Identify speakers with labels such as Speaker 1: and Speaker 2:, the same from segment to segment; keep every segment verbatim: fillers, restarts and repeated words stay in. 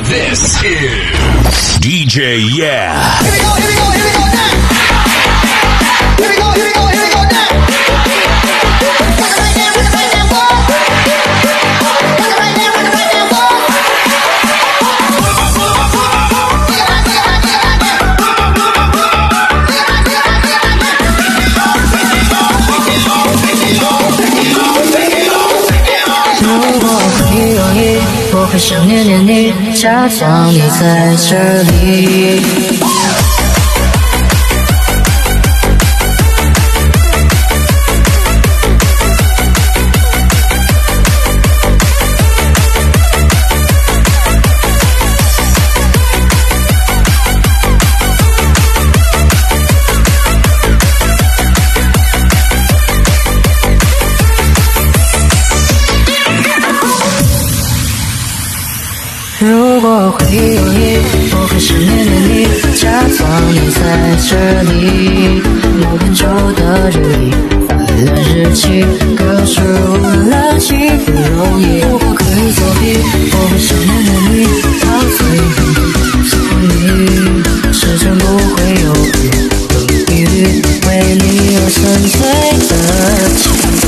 Speaker 1: This is D J Yeah.
Speaker 2: Here we go, here we go, here we go now. Here we go, here we go, here we go now. Rock it right now, rock it right now, boy. Rock it right now, rock it right now, boy.
Speaker 3: 如果回忆容易，我会想念念你，假装你在这里。如果回忆容易，我会想念念你，假装你在这里。某天旧的日历，快乐日记，告诉我了情不容易。如果可以作弊，我会想念念你，到最后送你，始终不会犹豫，有疑虑，为你而沉醉的情。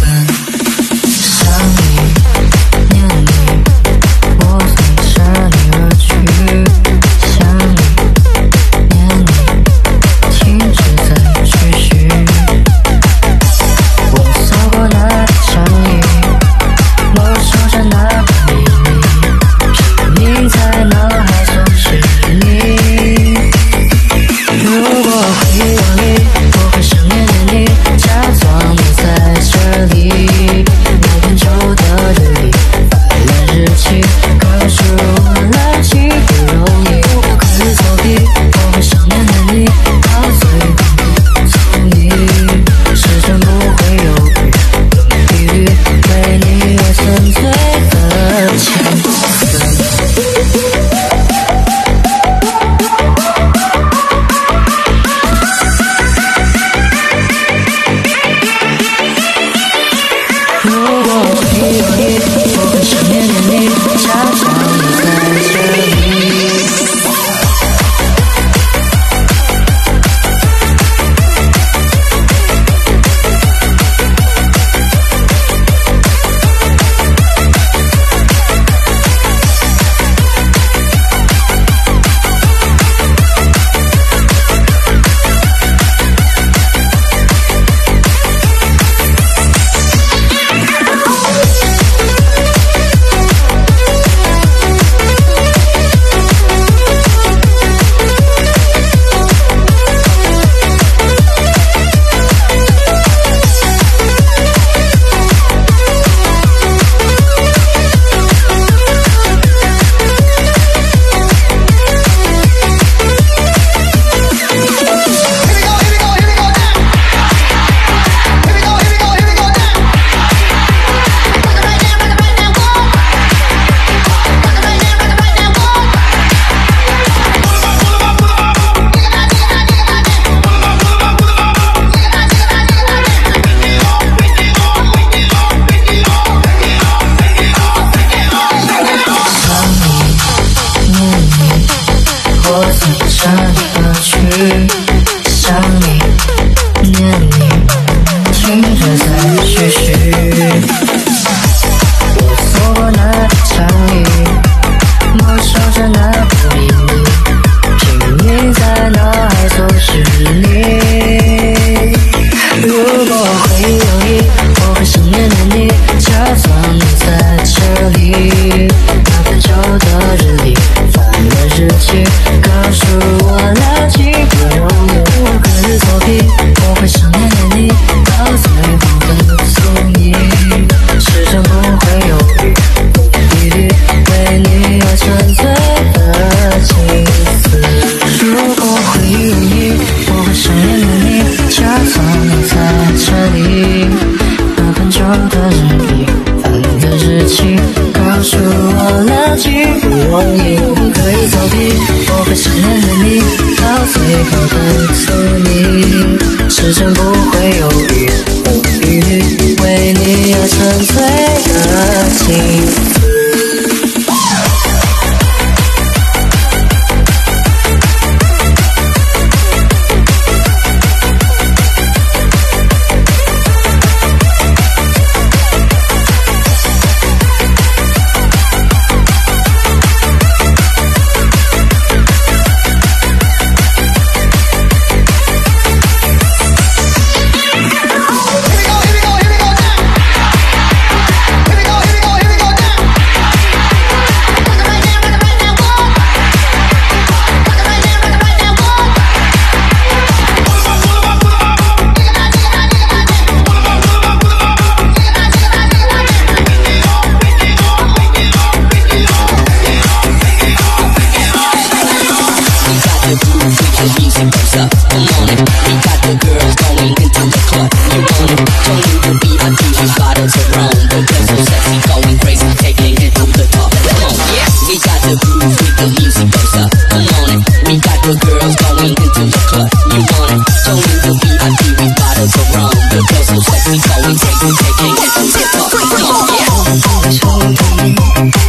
Speaker 3: 始终不会犹豫，无疑虑，为你而沉醉的情。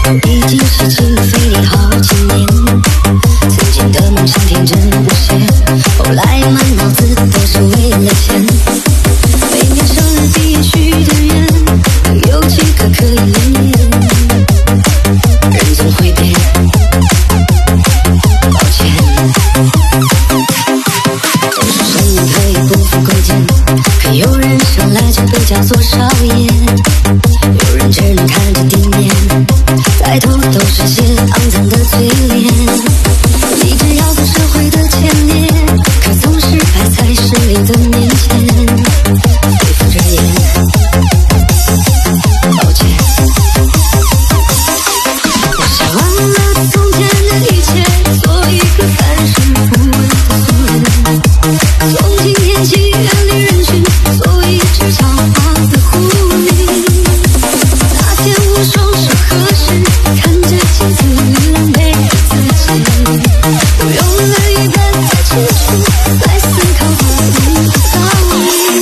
Speaker 3: 已经是经费力好几年，曾经的梦想天真无邪，后来满脑子都是为了钱。每年生日毕业许的愿，有几个可以连连？人总会变，抱歉。都说生命可以不负贵贱，可有人生来就被叫做少爷，有人只能看着地面，抬头都是些肮脏的嘴脸。立志要做社会的前列，可总是摆在势力的面前，背负着眼，抱歉。我想忘了从前的一切，做一个凡事不问的俗人。从今天起远离人群，做一只狡猾的狐狸。那天我双手合十，看着镜子里狼狈的自己，我用了一半的青春来思考不同的道理。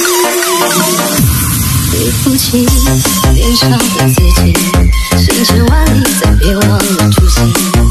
Speaker 3: 对不起，年少的自己，行千万里，再别忘了初心。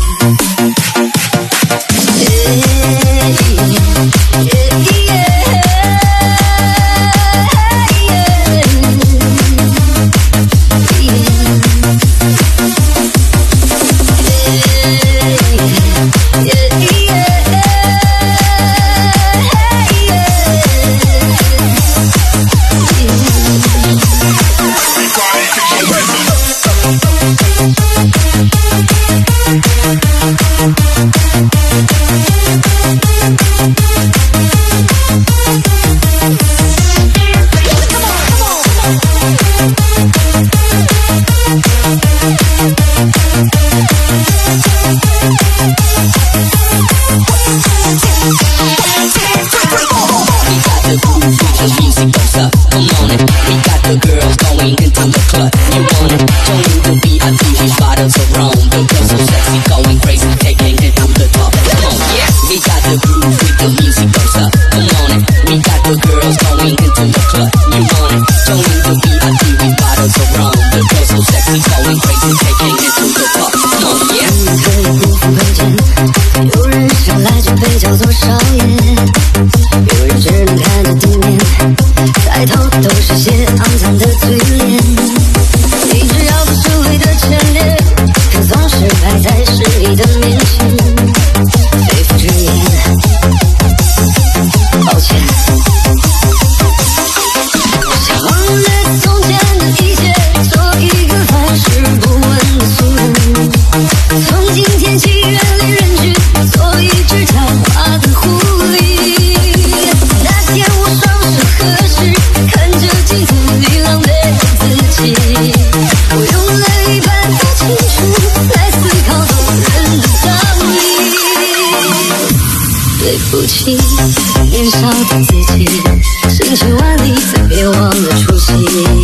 Speaker 3: 年少的自己，行千万里，再别忘了初心。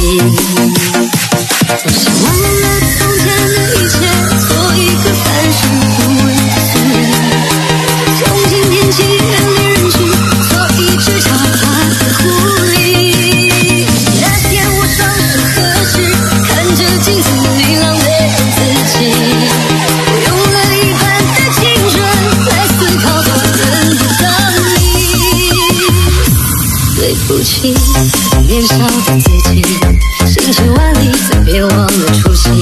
Speaker 3: 我想忘了从前的一切，做一个凡事不问的俗人。从今天起远离人群，做一只狡猾的狐狸。那天我双手合十，看着镜子里狼狈的自己，我用了一半的青春来思考做人的道理。对不起，年少的自己，行千万里，再别忘了初心。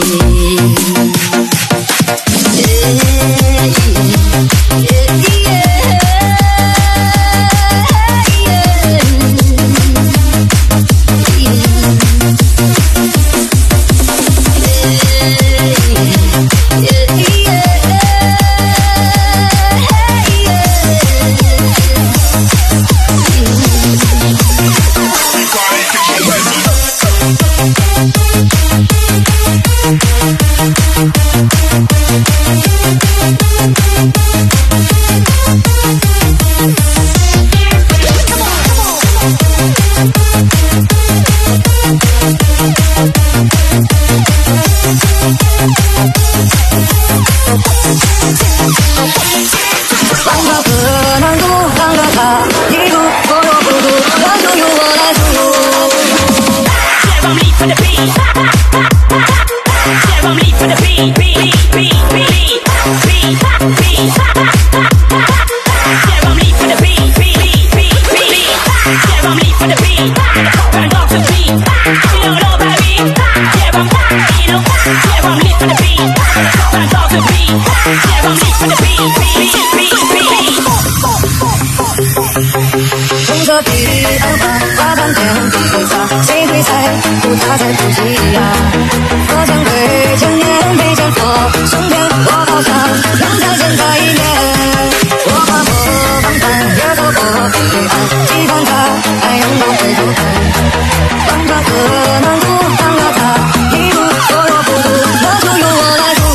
Speaker 4: for the beat.
Speaker 3: 红色彼岸花，花瓣遍地撒，谁会在乎它在哭泣呀？我将会千年没见过升天，我好想能再见他一面。我跨过防范，越走过彼岸，期盼他还能够回头看。当他和难度，当了他一路所有孤独，那就由我来读。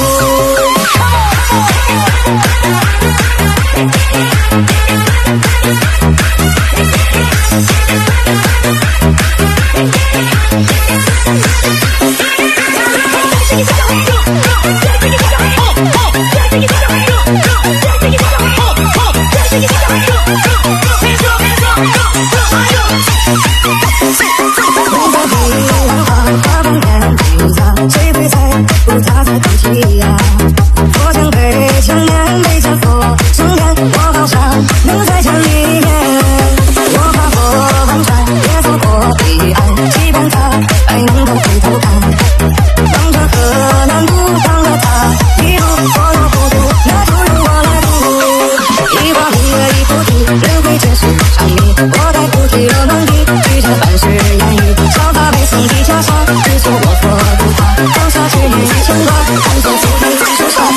Speaker 3: 红色彼岸花，花瓣遍地撒，谁会在乎它在哭泣呀？我将被千年没见过升天，我好想能再见一面。我跨过万山，也走过彼岸，期盼他还能够回头看。当这河难渡，当了他一路所有孤独，那就由我来读。一花一叶一菩提，轮回皆是长谜。我在菩提了满地，举着万世言语，效法北宋的袈裟，只求我错不怕。放下执念与牵挂，看作菩提树上。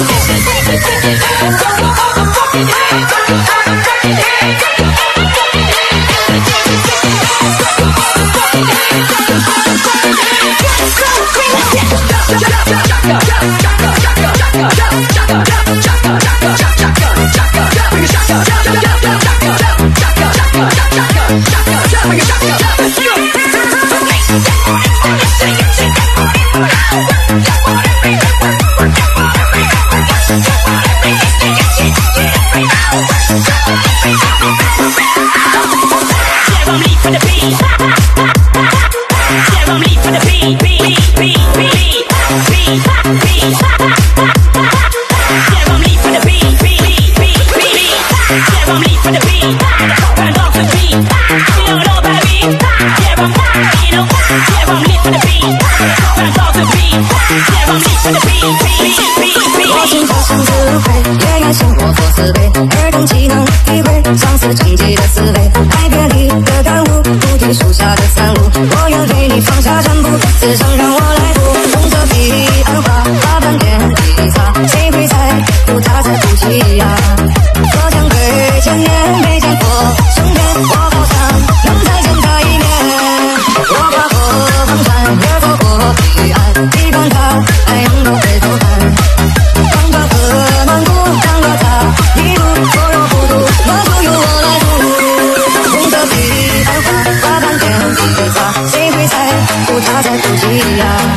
Speaker 3: 我心中像自毁，也愿生活做慈悲，尔等岂能体会相思成疾的滋味？爱别离的感悟，菩提树下的散步，我愿为你放下全部，此生让我来读。红色彼岸花，花瓣遍地撒，谁会在乎它在哭泣呀？我将会千年没见过升天，我好想能再见他一面。我跨过防山，也走过彼岸，期盼他还能够回头看。当这河难渡，当了他一路所有孤独，那就由我来读。红色彼岸花，花瓣遍地撒，谁会在乎他在哭泣呀？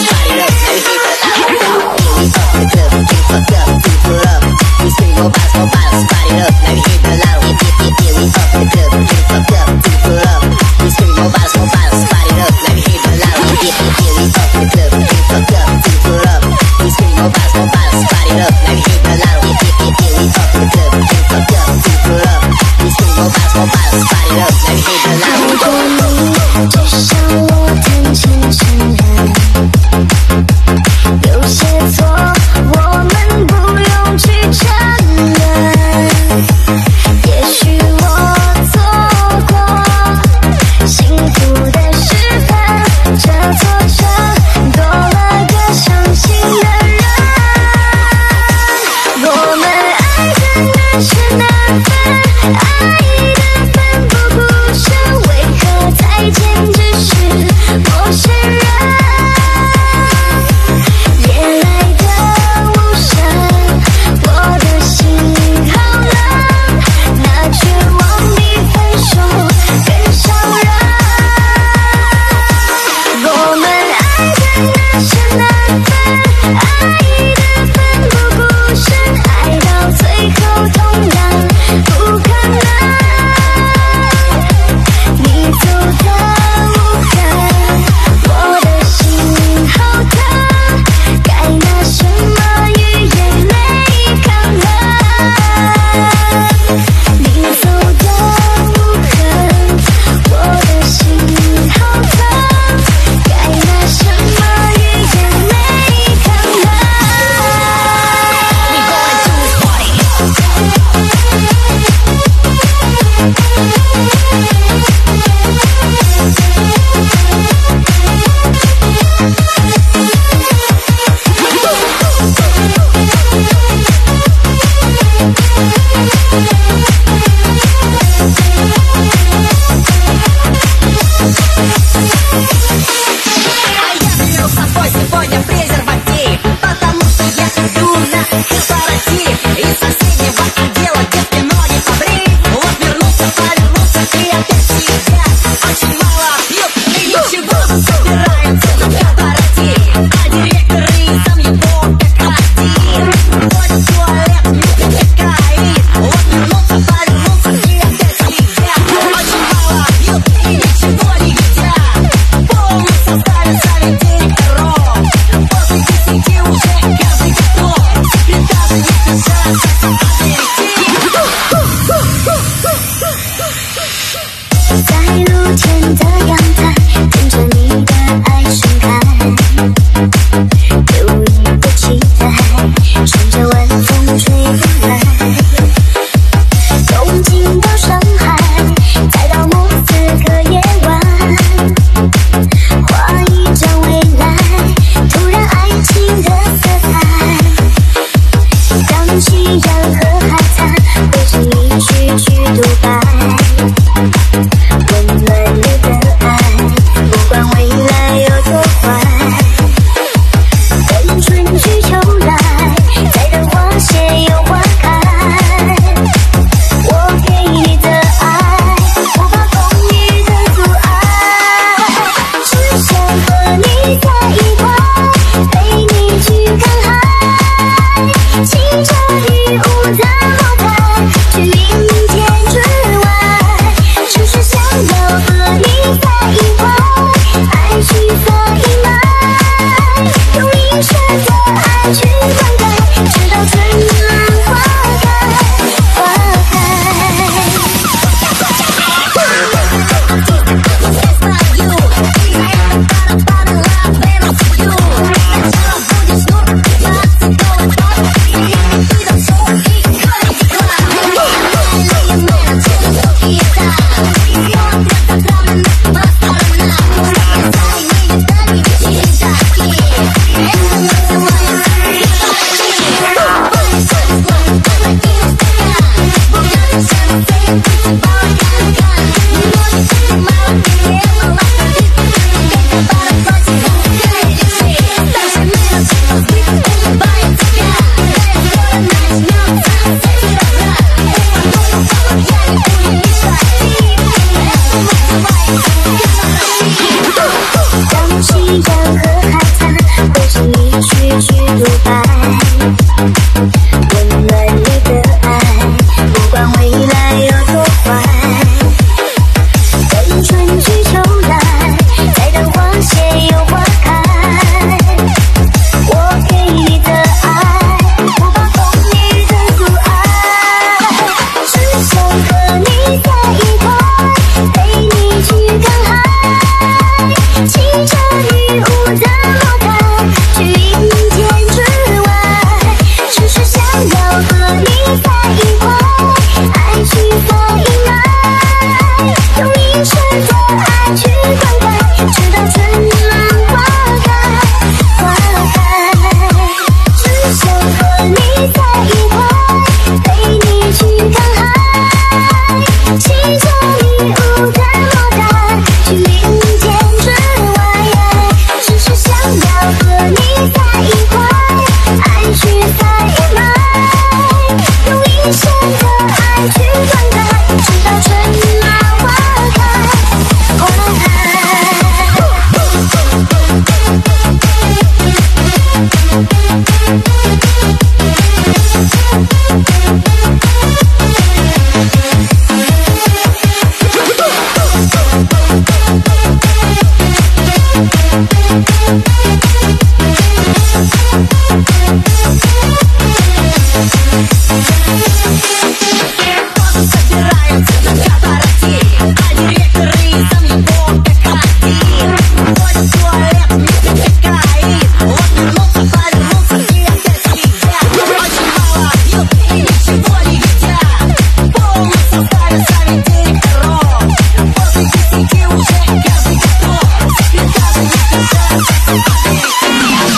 Speaker 4: 如果你只想我谈情深爱。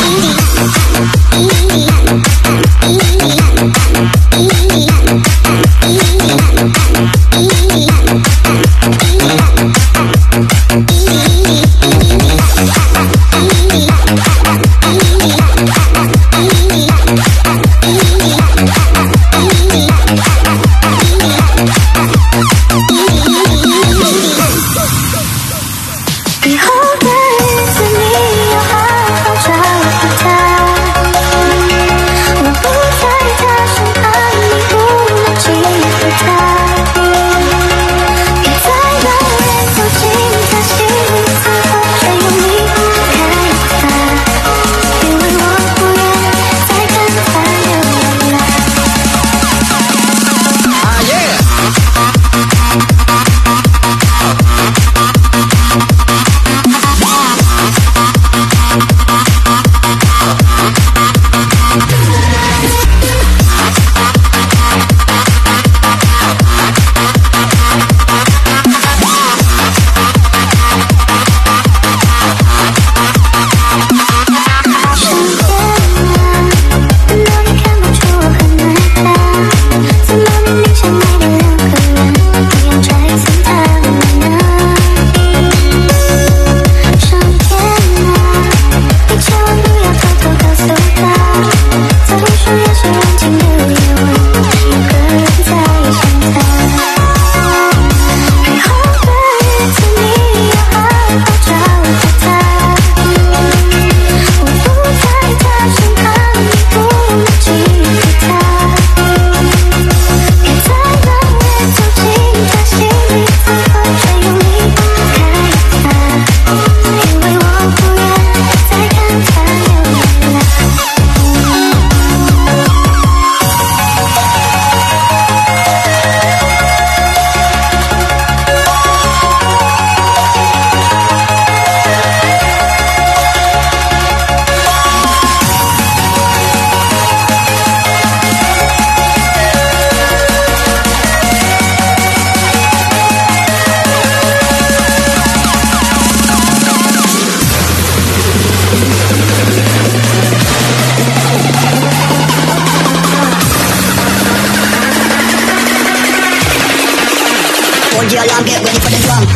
Speaker 2: Hold your alarm, get ready for the drum.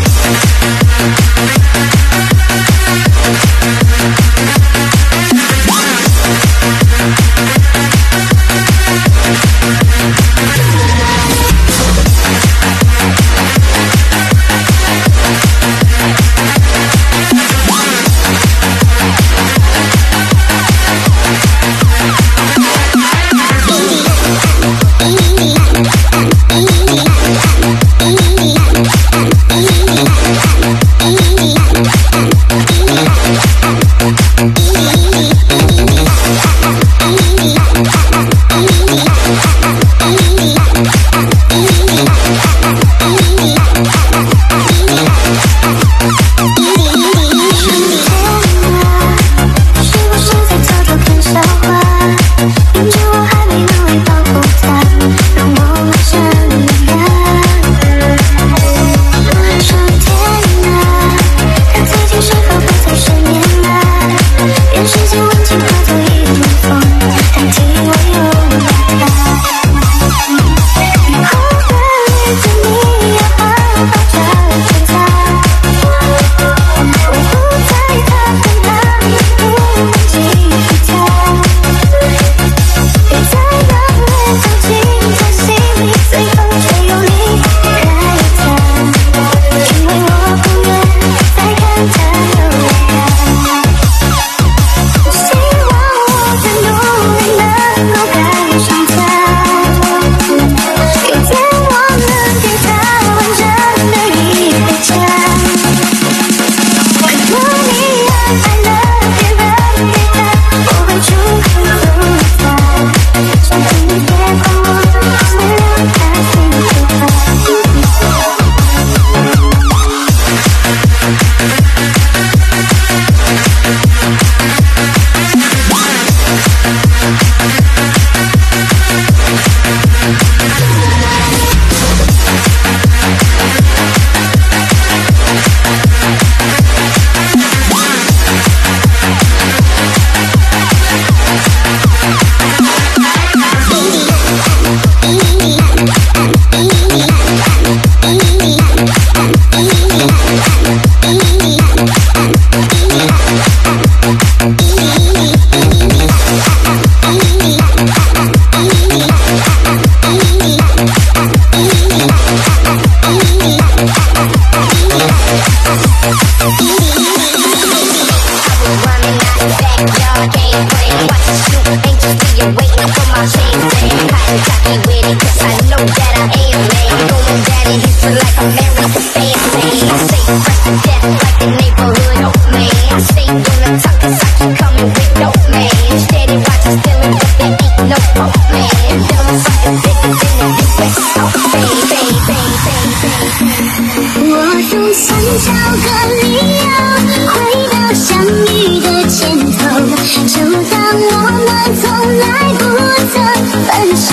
Speaker 2: brain, brain. Watch it shoot, anxiously waiting for my chain, chain. Cotton jockey with it, cause I know that I am, man. Going down in history like American fancy. I stay fresh to death like the neighborhood, oh man. I stay on the top cause I keep coming with dope, man. Steady watching, stealing, but there ain't no hope, man. Feeling something bigger than the U S, oh, bang, bang, bang, bang, bang.
Speaker 4: 我总想找个理由回到相遇的前头，就当我们从来不曾分手。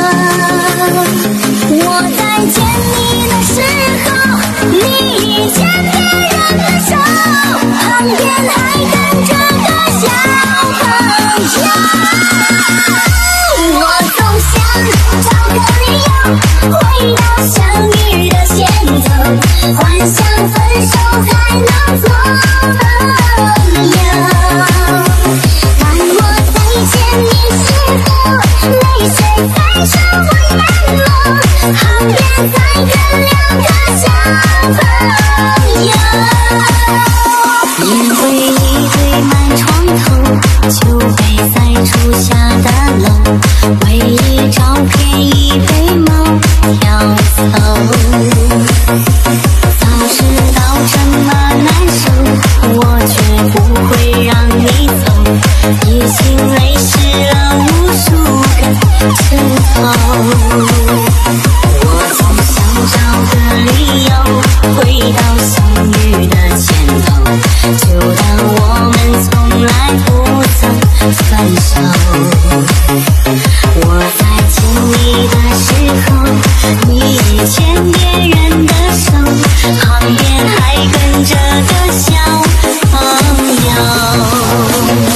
Speaker 4: 我在见你的时候，你已牵别人的手，旁边还跟着个小朋友。我总想找个理由回到相遇的前头，幻想分手还能做朋友。当我再见你时候，泪水在手我眼眸，旁边再跟两个小朋友。年回忆堆满床头，酒杯在初夏的楼，回忆照片已被猫叼走。早知道这么难受，我绝不会让你走，已经泪湿了无数个枕头。我总想找个理由回到相遇的前头，就当我们从来不曾分手。我在见你的时候，你已牵别人的手，旁边还跟着个小朋友。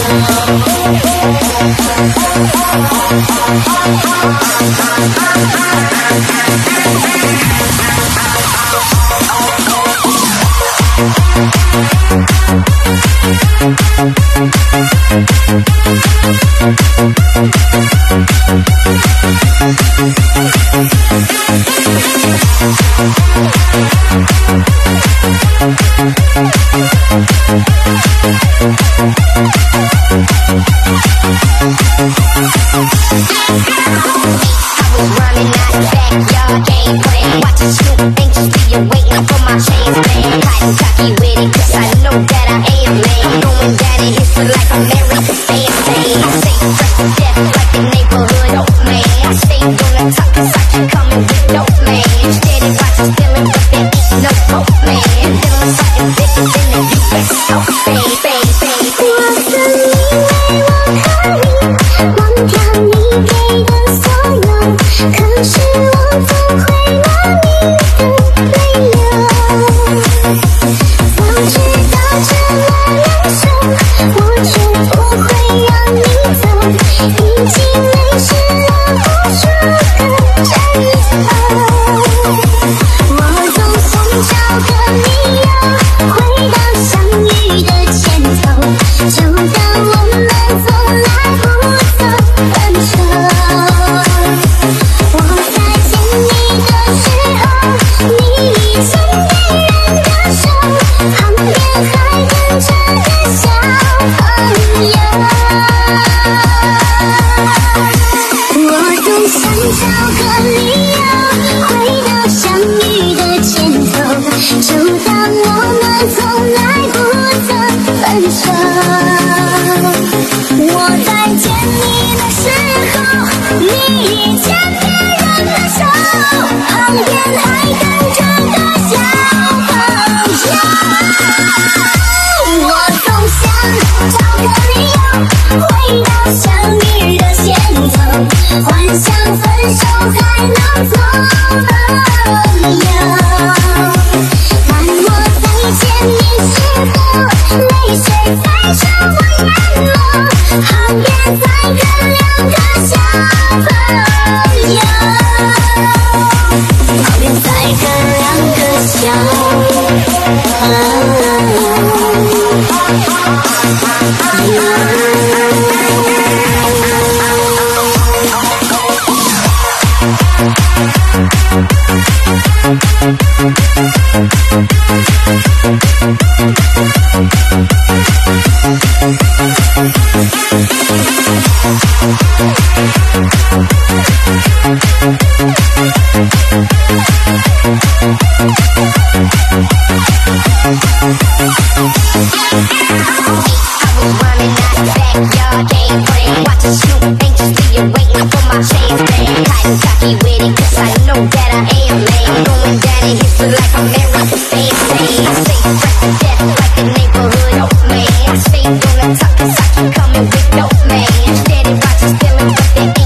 Speaker 4: 已经
Speaker 2: running out the backyard, game plan. Watching you anxiously waiting for my chance, man. Hot and cocky with it, cause I know that I am, man. Going down in history like I'm married to fans, man. I stay fresh to death like the neighborhood old man. I stay on the top cause I keep coming with dope, man. Steady watching, stealing, but they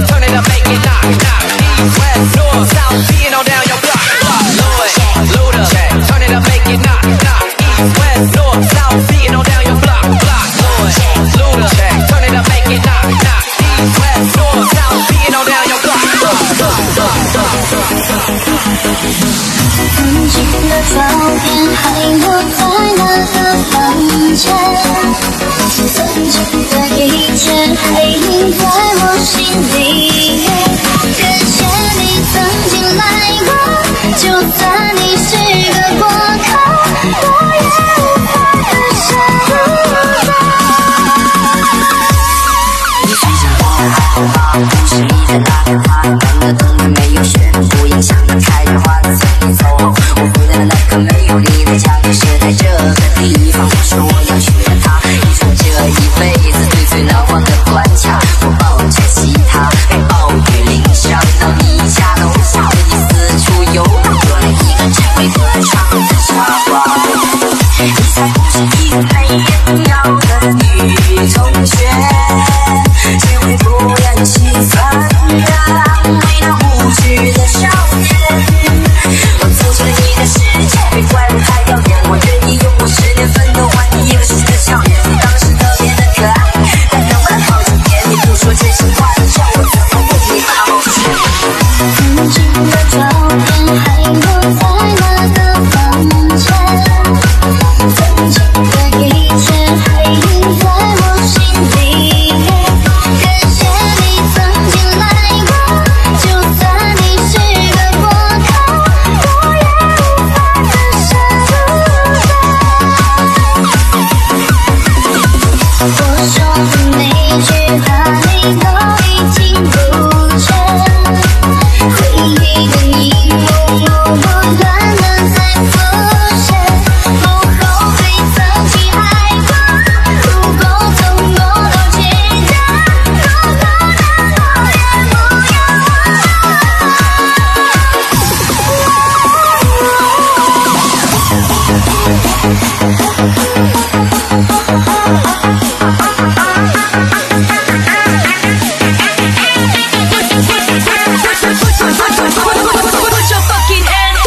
Speaker 5: turn it up, make it knock, knock. East, west, north, south, beating all down your block, block. Lloyd, Luda, turn it up, make it knock, knock. East, west, north, south, beating all down your block, block. Lloyd, Luda, turn it up, make it knock, knock. East, west, north, south, beating all down your block, block, block, block, block, block.
Speaker 4: 曾经的照片还留在那个房间，曾经的一切还印在我心里。感谢你曾经来过，就算你是个过客，我也无法割舍。你睡上我的爱好，不是你在打电话，等的等的没有雪，不影响你开着花的随你走后。我回来的那刻没有你的家，是在这个地方。我说我要娶了她，一场这一辈子最最难忘的关卡。我抱着吉他，被暴雨淋伤，到你家楼下为你四处游荡，做了一个只会歌唱的傻瓜。你才不是一个没人要的女同学，只会不厌其烦的为那无知的少年。我走进了你的世界，被怪物太表演，我愿意用我十年奋斗换你一个熟悉的笑脸。你当时特别的可爱，但能快好几年，你不说真心话，叫我怎么为你冒险？曾经的照片还留在那个房间，曾经的一切还印在我心里。感谢你曾经来过，就算你是个过客，我也无法割舍。我说的每句话你都已经不见，回忆的一幕幕不断的在浮现。不后悔曾经爱过，如果从我都记得，如果那我也不要
Speaker 5: Put your fucking hands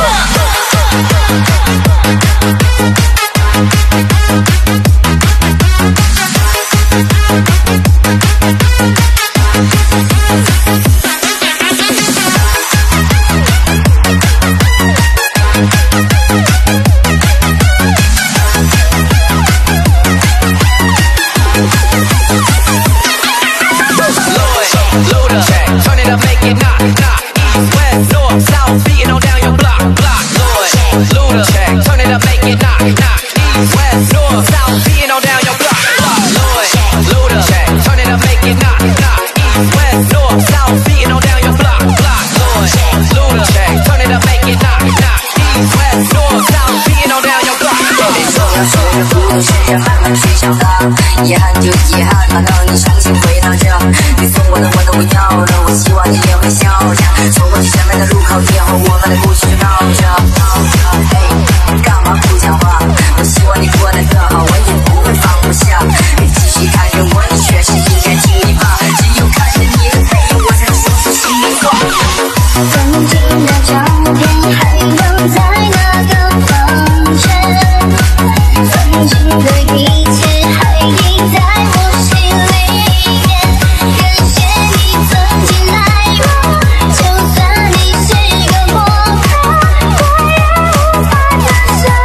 Speaker 5: turn it up, make it knock, knock. East, west, north, south, beating all down your block, block. Lloyd, Luda, turn it up, make it knock, knock. East, west, north, south, beating all down your block, block. Lloyd, Luda, turn it up, make it knock, knock. East, west, north, south, beating all down your block, block. Lloyd, Luda, turn it up, make it knock, knock. East, west, north, south, beating all down your block.
Speaker 4: 要说的不懂，试着慢慢去长大。遗憾就遗憾吧，让你重新回到这。你送我的我都不要了，我希望你也会笑着。走过去前面的路口，以后我们的故事就到这。嘿，干嘛不讲话？我希望你过得更好，我也不会放不下。别继续看着我，你确实应该听你话。只有看着你的背影，我才能说出心里话。曾经的照片还留在那个房间，曾经的一切还印在我心里面。感谢你曾经来过，就算你是个过客，我也无法割舍。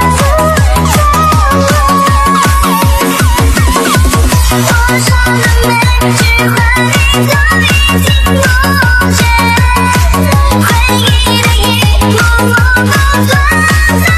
Speaker 4: 我说的每句话你都已经不见，回忆的一幕幕不断。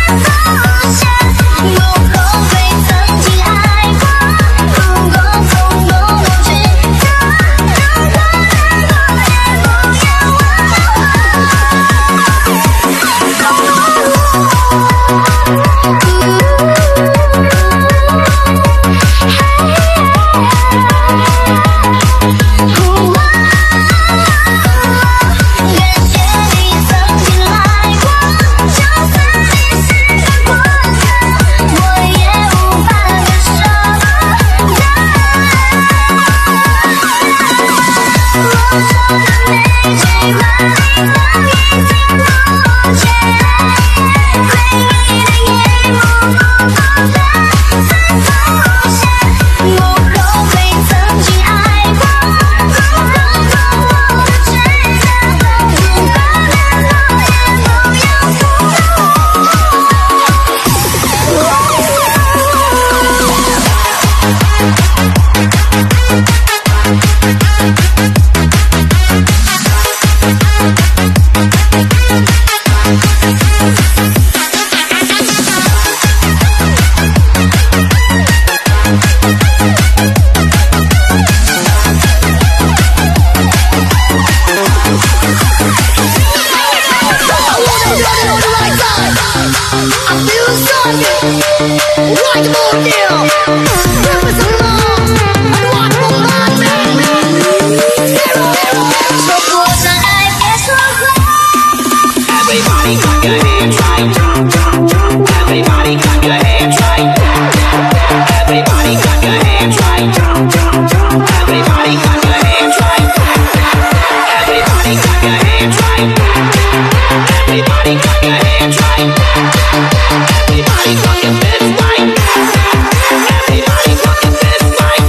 Speaker 5: Everybody clap your hands right. Everybody clap your hands right. Everybody clap your hands right. Everybody clap your hands right. Everybody clap your hands right. Everybody clap your hands right. Everybody clap your fists right. Everybody clap your fists right.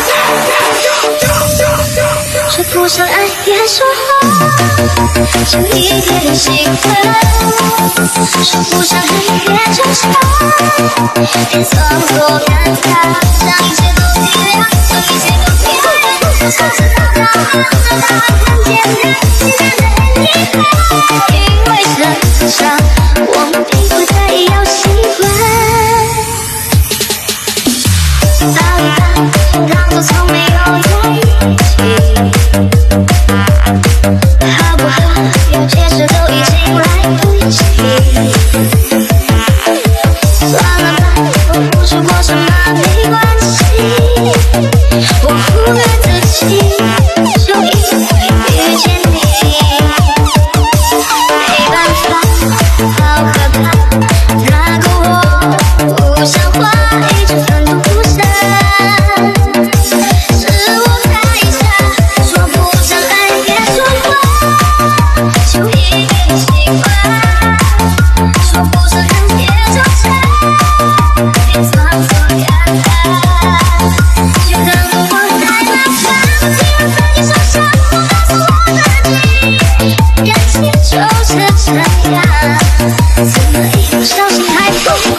Speaker 4: 说不上爱别说谎，就一点点兴奋。说不上恨别逞强，别装作尴尬，让一切都体谅，让一切都体谅。想知道他很简单，简单的很简单，因为这场我们并不在意要习惯。打一打，当作从没有在一起。好不好？有些事都已经来不及。算了吧，我付出过什么没关系，我忽略自己，就因为遇见你。没办法，好可怕，那个我不像话，一直奋不顾身。是我太傻，说不上爱别说谎，就一点习惯。说不上恨别逞强，别装作尴尬，就当作我太麻烦。听完分你说想我告诉我自己，感情就是这样，怎么一不小心还疯狂。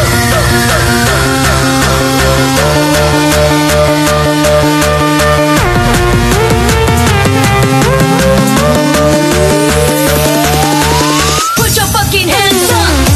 Speaker 5: Put your fucking hands up.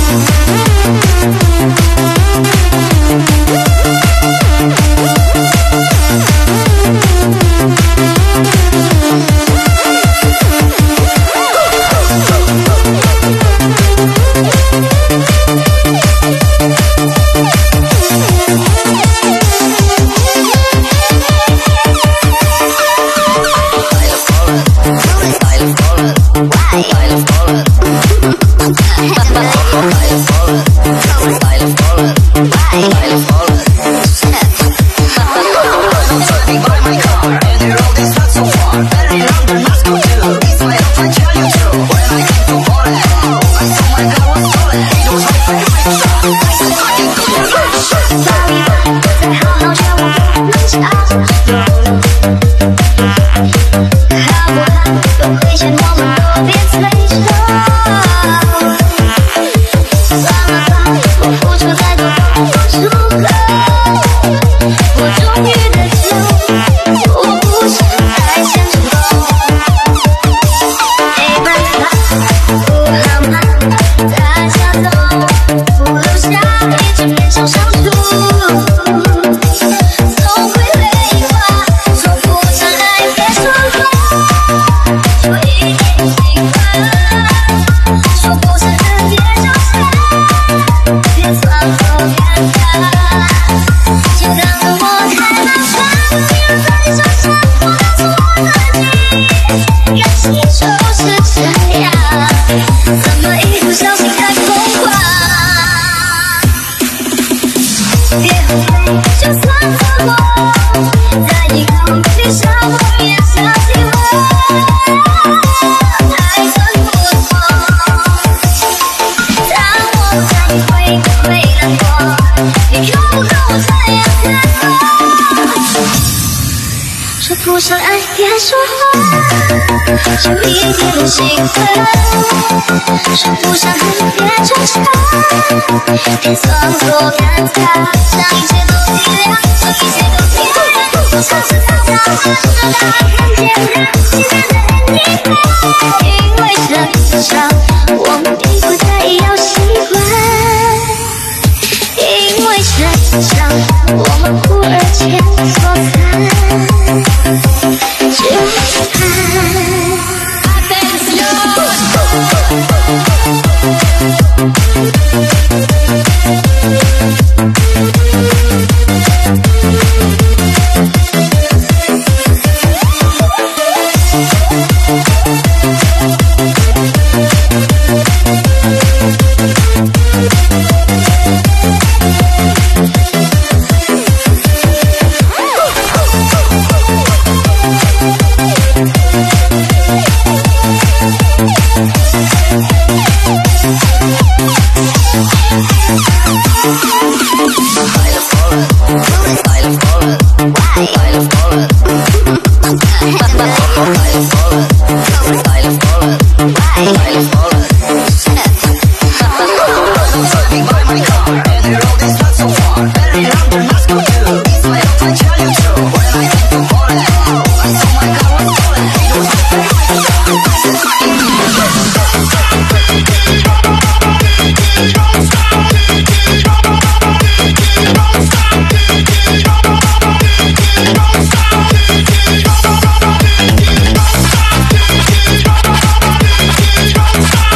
Speaker 4: 不上爱别说谎，就一点点兴奋。说不上恨别逞强，别装作尴尬，让一切都体谅，让一切都体谅。想知道他很简单，简单的很简单，因为这场我们并不在意要习惯。因为这场我们忽而间所残，就看。
Speaker 2: Stop.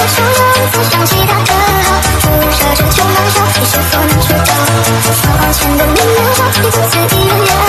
Speaker 2: 手又再想起他的好，初涉春秋难守，你是否能出招？扫往前的你面上，你独自一人远